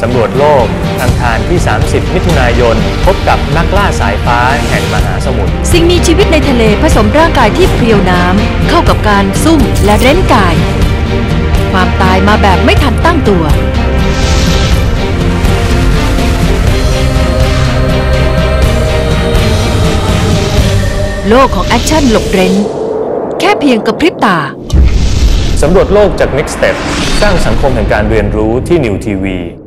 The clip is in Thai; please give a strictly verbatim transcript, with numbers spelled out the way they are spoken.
ำรวจโลกอังคารที่ สามสิบ มิถุนายน พบกับนักล่าสายฟ้าแห่งมหาสมุทรสิ่งมีชีวิตในทะเลผสมร่างกายที่เพรียวน้ำเข้ากับการซุ่มและเร้นกายความตายมาแบบไม่ทันตั้งตัวโลกของแอคชั่นหลบเร้นแค่เพียงกระพริบตาสำรวจโลกจาก Next Step สร้างสังคมแห่งการเรียนรู้ที่ New ที วี